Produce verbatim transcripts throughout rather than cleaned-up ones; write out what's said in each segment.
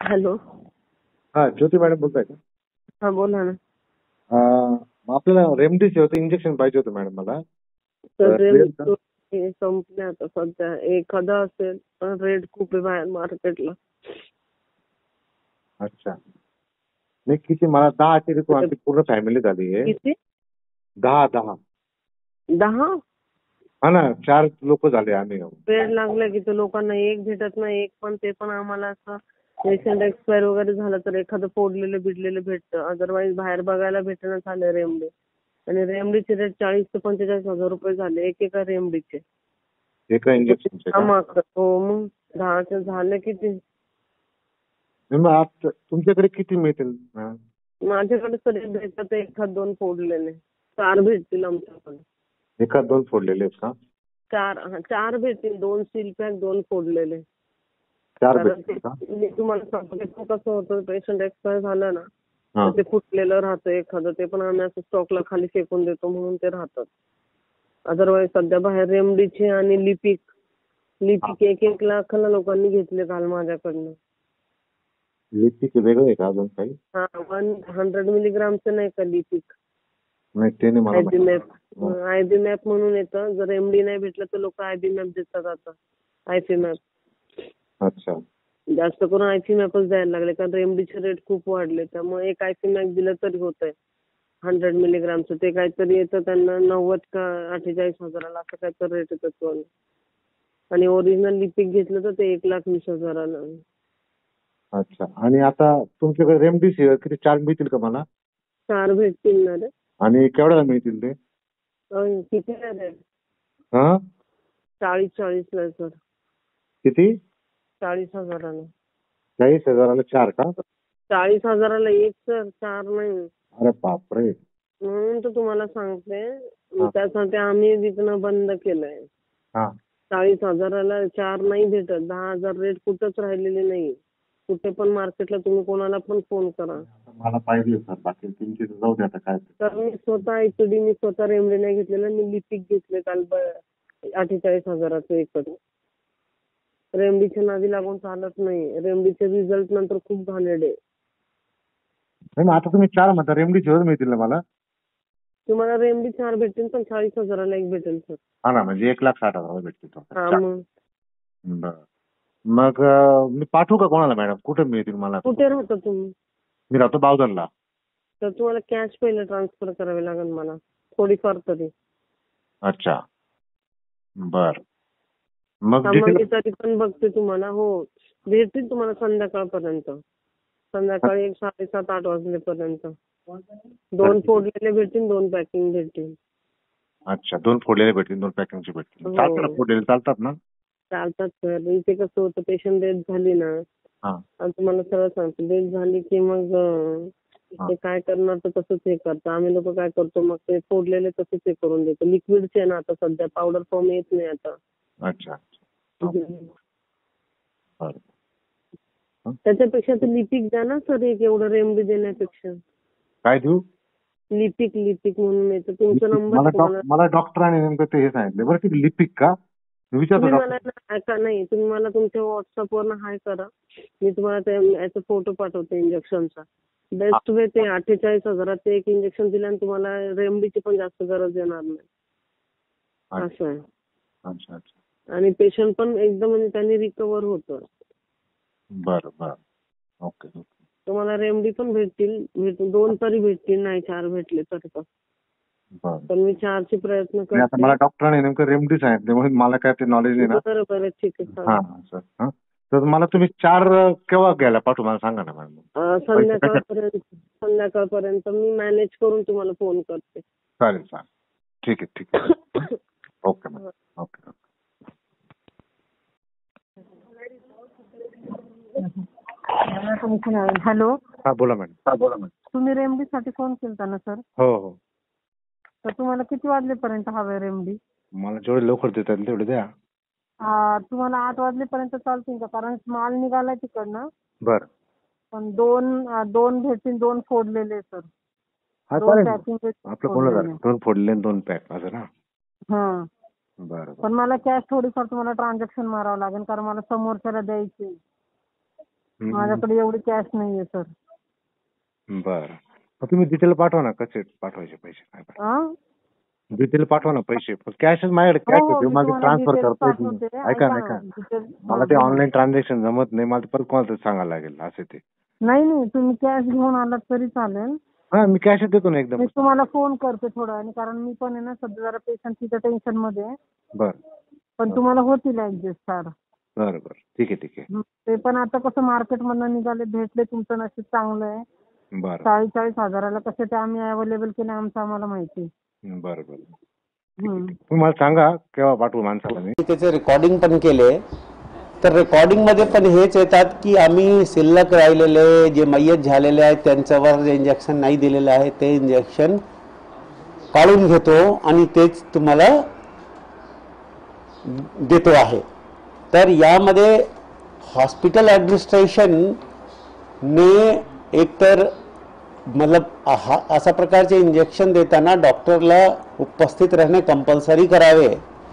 Hello. हा ज्योती madam बोलताय का? हा बोला ना. अं, आपल्याला रेमडेसिवीरचं इंजेक्शन पाहिजे होतं मॅडम मला. तर तर मिळेल का? हे संपले आता सध्या. एखादा असेल पण रेट खूप आहे बाहेर मार्केटला. अच्छा. नाही किती मला दहाची रिक्वायरमेंट, आमची पूर्ण फॅमिली झाली आहे. किती? दहा दहा दहा? हा ना, चार लोक झाले आम्ही. वेळ लागला की तो लोकांना एक भेटत नाही. एक पण ते पण आम्हाला असं पेशंट एक्सपायर वगैरे झालं तर एखादं फोडलेलं बिडलेलं भेटतं. अदरवाईज बाहेर बघायला भेटणं झालं रेमडी. आणि रेमडीचे रेट चाळीस ते पंचेचाळीस हजार रुपये झाले एक एका रेमडीचे. एका इंजेक्शनचे का? हो मग दहाचे झाले किती? नाही, मग आता तुमच्याकडे किती मिळतील मॅडम? माझ्याकडे तरी भेटत एखाद दोन फोडलेले. चार भेटतील आमच्याकडे. एखाद दोन फोडलेले आहेत का? चार हा, चार भेटतील. दोन सील पॅक, दोन फोडलेले. चार कारण भेटतील का? ते मी तुम्हाला सांगतो ते कसं होतं, पेशंट एक्सपायर झालं ना हा. तर ते फुटलेलं राहतं एखादं. ते पण आम्ही असं स्टॉकला खाली फेकून देतो म्हणून ते राहतात. अदरवाईज सध्या बाहेर रेमडीचे आणि लिपिक लिपिक एक एक लाखाला लोकांनी घेतले काल माझ्याकडनं. लिपिक वेगळं आहे का अजून काही? हा, वन हंड्रेड मिलीग्रामचं नाही का लिपिक. नाही ते नाही मला आयबी माहिती. मॅप आयबी मॅप म्हणून येतं. जर एमडी नाही भेटलं तर लोक आयबी मॅप देतात आता. आयफी मॅप. अच्छा. जास्त करून आयफी मॅपच द्यायला लागले कारण एमडीचे रेट खूप वाढले. त्यामुळे एक आयफी मॅप दिलं तरी होत आहे हंड्रेड मिलीग्रामचं. ते काहीतरी येतं त्यांना नव्वद का अठ्ठेचाळीस हजाराला असं काहीतरी रेट येतं तो. आणि ओरिजिनल लिपिक घेतलं तर ते एक लाख वीस हजाराला. अच्छा. आणि आता तुमच्याकडे रेमडेसिवीर किती चार मिळतील का मला? चार भेटतील ना रे. आणि केवढ्याला मिळतील ते? अं, किती रेट? हा, चाळीस चाळीस ला सर. किती? चाळीस हजाराला. चाळीस हजाराला चार का? चाळीस हजाराला एक सर, चार नाही. अरे बापरे. म्हणून तर तुम्हाला सांगते. हा. त्यासाठी आम्ही विकणं बंद केलंय. हा. चाळीस हजाराला चार नाही भेटत. दहा हजार रेट कुठंच राहिलेले नाही. कुठे पण मार्केटला तुम्ही कोणाला पण फोन करा. मला पाहिजे सर, बाकी तुमची जाऊ द्या आता काय. तर मी स्वतः ऍक्च्युली मी स्वतः रेमडी नाही घेतलेलं. मी लिपिक घेतले काल अठ्ठेचाळीस हजाराचं एकच. रेमडीच्या नादी लागून चालत नाही. रेमडीचे रिझल्ट नंतर खूप घाणेरडे. नाही, मग आता तुम्ही चार म्हणता, रेमडेसिवीर मिळतील ना मला? तुम्हाला रेमडी चार भेटतील पण चाळीस हजाराला एक भेटेल सर. हा ना, म्हणजे एक लाख साठ हजार भेटतील. हा चार. मग बरं. मग अं, मी पाठवू का कोणाला मॅडम? कुठे मिळतील मला? कुठे राहता तुम्ही? मी राहतो बावधनला. तर तुम्हाला कॅश पहिले ट्रान्सफर करावी लागेल मला थोडीफार तरी. अच्छा. बर. मग हा, मग डिटेल मी तरी पण बघते तुम्हाला. हो भेटतील तुम्हाला संध्याकाळपर्यंत. संध्याकाळी एक साडेसात आठ वाजलेपर्यंत. दोन फोडलेले भेटतील, दोन पॅकिंग भेटतील. अच्छा, दोन फोडलेले भेटतील, दोन पॅकिंगचे भेटतील. हो. चालतात ना फोडलेले? चालतात ना? चालतात सर. इथे कसं होतं, पेशंट डेथ झाली ना, हा. आणि तुम्हाला सरळ सांगतो, डेथ झाली की मग अं, हा. ते काय करणार तर तसंच हे करतं. आम्ही लोक काय करतो मग ते फोडलेले तसंच हे करून देतो. लिक्विडचे ना आता सध्या, पावडर फॉर्म येत नाही आता. अच्छा. बरं. त्याच्यापेक्षा तर लिपिक द्या ना सर एक, एवढं रेमडी देण्यापेक्षा. काय देऊ? लिपिक लिपिक म्हणून येतं. तुमचा नंबर मला तुम्हाला डॉक- मला डॉक्टरांनी नेमकं ते हे सांगितलं. बरं ठीक, लिपिक का? मी विचारतो तुम्ही डॉक्टर. मला ना ऐका नाही, तुम्ही मला तुमच्या व्हॉट्सअपवर हाय करा. मी तुम्हाला त्या याचा फोटो पाठवते इंजेक्शनचा. बेस्ट वे ते अठ्ठेचाळीस हजारात ते एक इंजेक्शन दिल्याने तुम्हाला रेमडीची पण जास्त गरज येणार नाही. असं आहे. अच्छा अच्छा. आणि पेशंट पण एकदम म्हणजे त्यांनी रिकवर होतं. बरं बरं. Okay okay. तुम्हाला रेमडी पण भेटतील, भेटतील दोन तरी भेटतील, नाही चार भेटले तरी पण. बरं. पण मी चारचे प्रयत्न नाही, आता करते. मला डॉक्टरांनी नेमकं रेमडी सांगितले म्हणून मला काय ते नॉलेज नाही ना. बरं बरं ठीक आहे हा चालेल. हा सर. हा, तर मला तुम्ही चार केव्हा घ्यायला पाठवू मला सांगा ना मॅडम. अं, संध्याकाळपर्यंत संध्याकाळपर्यंत मी मॅनेज करून तुम्हाला फोन करते. चालेल चालेल. ठीक आहे ठीक आहे. Okay ma'am. Okay okay. Hello. हा बोला मॅडम. हा बोला मॅडम. तुम्ही रेमडीसाठी फोन केलता ना सर? हो हो. तर तुम्हाला किती वाजलेपर्यंत हवे रेमडी? मला जेवढे लवकर देता येईल तेवढे द्या. आ, तुम्हाला आठ वाजलेपर्यंत चालतील का? कारण माल निघालाय तिकडनं. बरं. पण दोन अं, दोन भेटतील, दोन फोडलेले सर. हा दोन चालेल ना. पॅकिंग आपलं बोलणं झालं. दोन फोडले आणि दोन पॅक असं ना. हा. बरं बरं. पण मला कॅश थोडीफार तुम्हाला ट्रान्झॅक्शन मारावं लागेल कारण मला समोरच्याला द्यायची. हम्म. माझ्याकडे एवढी कॅश नाहीये सर. बरं मग तुम्ही डिटेल पाठवा ना, कसे पाठवायचे पैसे काय हा डिटेल पाठवा ना पैसे. कॅशच माझ्याकडे कॅश हो, होते मी माझे तुम्हाला ट्रान्सफर details करता येत पाठवते. नाही. ऐका ऐका ना ना, ऐका details- मला हा, ते बोला. ऑनलाईन ट्रान्झॅक्शन जमत नाही, मला परत कोणाला तरी सांगायला लागेल असे ते. नाही नाही, तुम्ही कॅश घेऊन आलात तरी चालेल. हा मी कॅशच देतो ना एकदम. मी तुम्हाला फोन करते थोड्या वेळाने, कारण मी पण आहे ना सध्या जरा पेशंटच्या टेन्शन मध्ये आहे. बर पण तुम्हाला होतील ऍडजस्ट सर. बरं बरं ठीक आहे ठीक आहे. ते पण आता कसं मार्केट मधनं निघाले, भेटले, तुमचं नशीब चांगलं आहे. बरं चाळीस चाळीस हजाराला कसे ते आम्ही अवेलेबल केले आमचं आम्हाला माहिती. बरं बरं हम्म. तुम्ही मला सांगा केव्हा पाठवू माणसाला मी. त्याचे रेकॉर्डिंग पण केले, तर रेकॉर्डिंगमध्ये पण हेच येतात की आम्ही शिल्लक राहिलेले जे मय्यत झालेले आहेत त्यांच्यावर जे इंजेक्शन नाही दिलेलं आहे ते इंजेक्शन काढून घेतो आणि तेच तुम्हाला देतो आहे. तर यामध्ये हॉस्पिटल ॲडमिनिस्ट्रेशनने एकतर मतलब हा अशा प्रकारचे इंजेक्शन देताना डॉक्टरला उपस्थित राहणे कंपल्सरी करावे,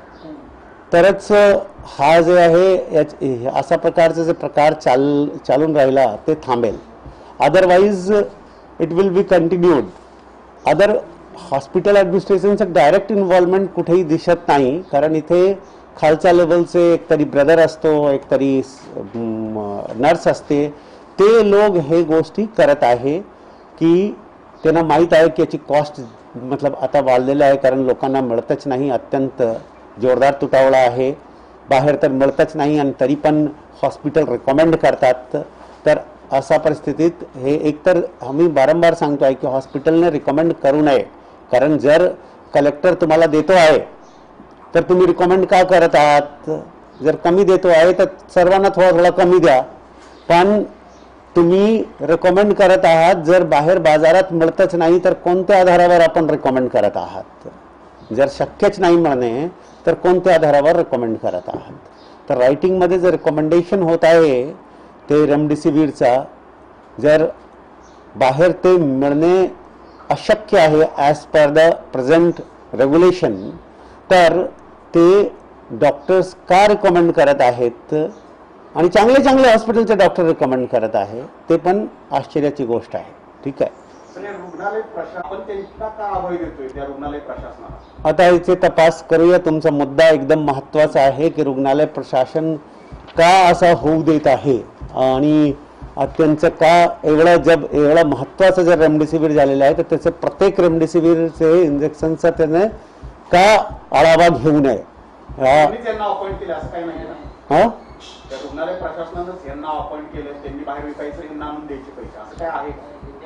तरच हा जे आहे अशा प्रकारचे जे प्रकार चाल चालून राहिला ते थांबेल. Otherwise it will be continued. Other hospital ॲडमिनिस्ट्रेशनचं डायरेक्ट इन्व्हॉल्वमेंट कुठेही दिसत नाही, कारण इथे खालच्या लेवलचे एक तरी ब्रदर असतो, एक तरी नर्स असते, ते लोक हे गोष्टी करत आहे की त्यांना माहीत आहे की याची कॉस्ट मतलब आता वाढलेलं आहे, कारण लोकांना मिळतच नाही, अत्यंत जोरदार तुटवडा आहे, बाहेर तर मिळतच नाही आणि तरी पण हॉस्पिटल रिकमेंड करतात. तर अशा परिस्थितीत हे एकतर आम्ही वारंवार सांगतो आहे की हॉस्पिटलने रिकमेंड करू नये, कारण जर कलेक्टर तुम्हाला देतो आहे तर तुम्ही रिकमेंड का करत आहात. जर कमी देतो आहे तर सर्वांना थोडा थोडा कमी द्या, पण तुम्ही रिकमेंड करत आहात. जर बाहेर बाजारात मिळतच नाही तर कोणत्या आधारावर आपण रिकमेंड करत आहात. जर शक्यच नाही मिळणे तर कोणत्या आधारावर रिकमेंड करत आहात. तर रायटिंगमध्ये जर रिकमेंडेशन होत आहे ते रेमडेसिवीरचा, जर बाहेर ते मिळणे अशक्य आहे as per the present regulation, तर ते डॉक्टर्स का रिकमेंड करत आहेत आणि चांगले चांगले हॉस्पिटलचे डॉक्टर रिकमेंड करत आहे, ते पण आश्चर्याची गोष्ट आहे. ठीक आहे. रुग्णालय प्रशासन त्यांना का अभय देतोय त्या रुग्णालय प्रशासनाला? आता याचे तपास करूया. तुमचा मुद्दा एकदम महत्त्वाचा आहे की रुग्णालय प्रशासन का असा होऊ देत आहे आणि त्यांचं का एवढं जब एवढं महत्त्वाचं जर रेमडेसिवीर झालेलं आहे तर त्याचं प्रत्येक रेमडेसिवीरचे इंजेक्शनचा त्याने का आढावा घेऊ नये. त्यांना अपॉइंट केलं असं काही नाही ना. हा त्या रुग्णालय प्रशासनानंच यांना अपॉइंट केलं, त्यांनी बाहेर विकायचं, यांना आणून द्यायचे पैसे, असं काय आहे का?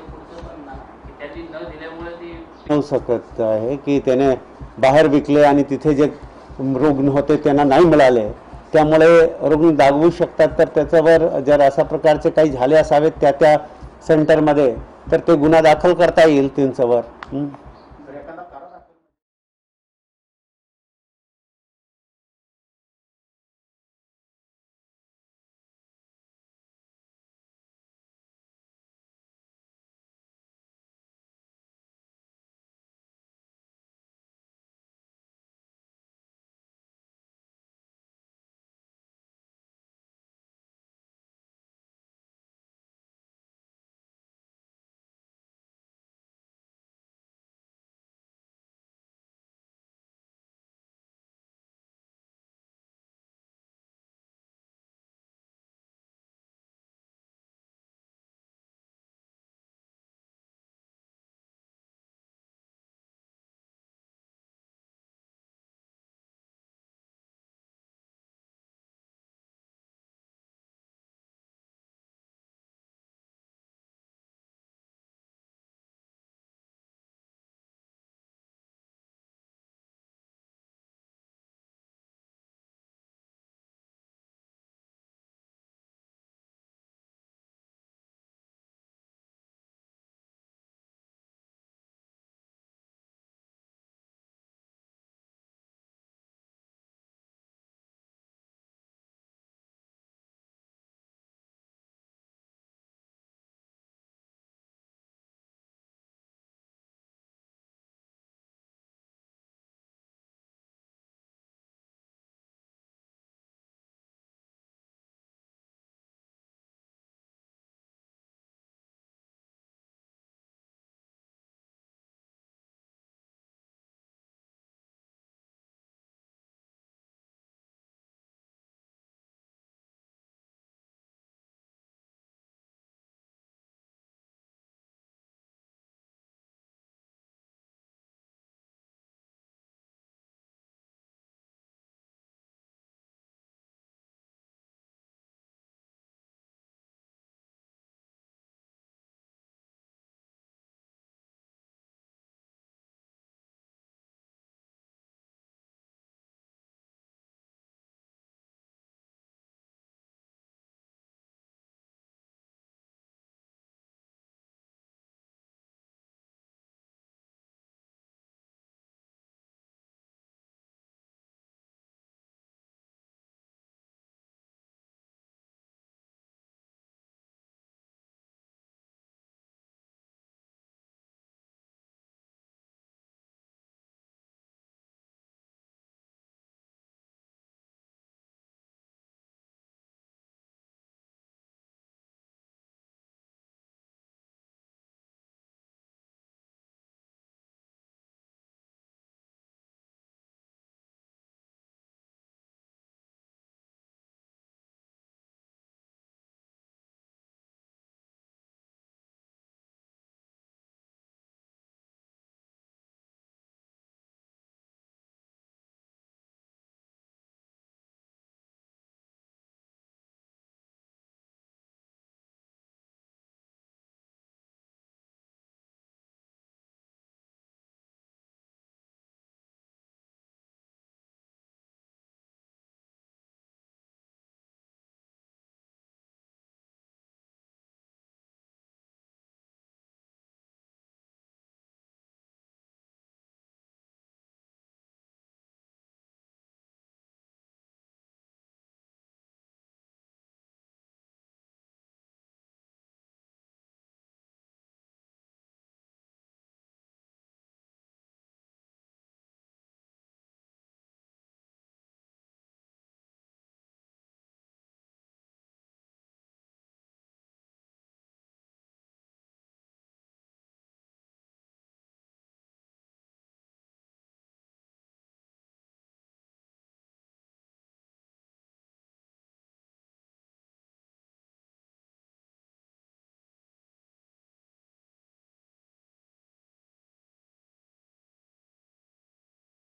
होऊ शकत आहे की त्याने बाहेर विकले आणि तिथे जे रुग्ण होते त्यांना नाही मिळाले, त्यामुळे रुग्ण दागवू शकतात. तर त्याच्यावर जर अशा प्रकारचे काही झाले असावेत त्या त्या सेंटरमध्ये तर ते गुन्हा दाखल करता येईल त्यांच्यावर.